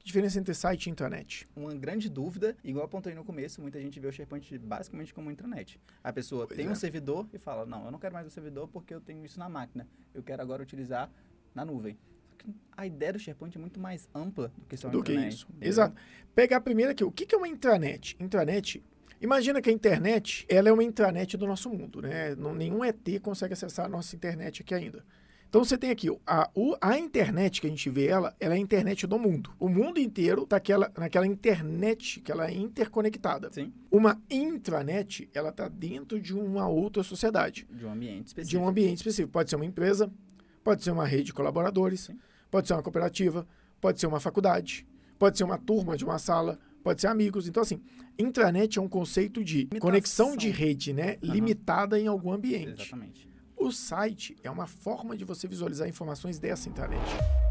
Que diferença entre site e intranet? Uma grande dúvida, igual eu apontei no começo, muita gente vê o SharePoint basicamente como intranet. A pessoa tem um servidor e fala, não, eu não quero mais um servidor porque eu tenho isso na máquina. Eu quero agora utilizar na nuvem. Só que a ideia do SharePoint é muito mais ampla do que só Do que intranet. isso. Entendeu? Exato. Pegar primeiro aqui, o que é uma intranet? Intranet, imagina que a internet, ela é uma intranet do nosso mundo, né? Nenhum ET consegue acessar a nossa internet aqui ainda. Então você tem aqui, a internet que a gente vê ela é a internet do mundo. O mundo inteiro está naquela internet que ela é interconectada. Sim. Uma intranet, ela está dentro de uma outra sociedade. De um ambiente específico. De um ambiente específico. Pode ser uma empresa, pode ser uma rede de colaboradores, Sim. pode ser uma cooperativa, pode ser uma faculdade, pode ser uma turma de uma sala, pode ser amigos. Então, assim, intranet é um conceito de conexão de rede, né? Limitada em algum ambiente. Exatamente. O site é uma forma de você visualizar informações dessa intranet.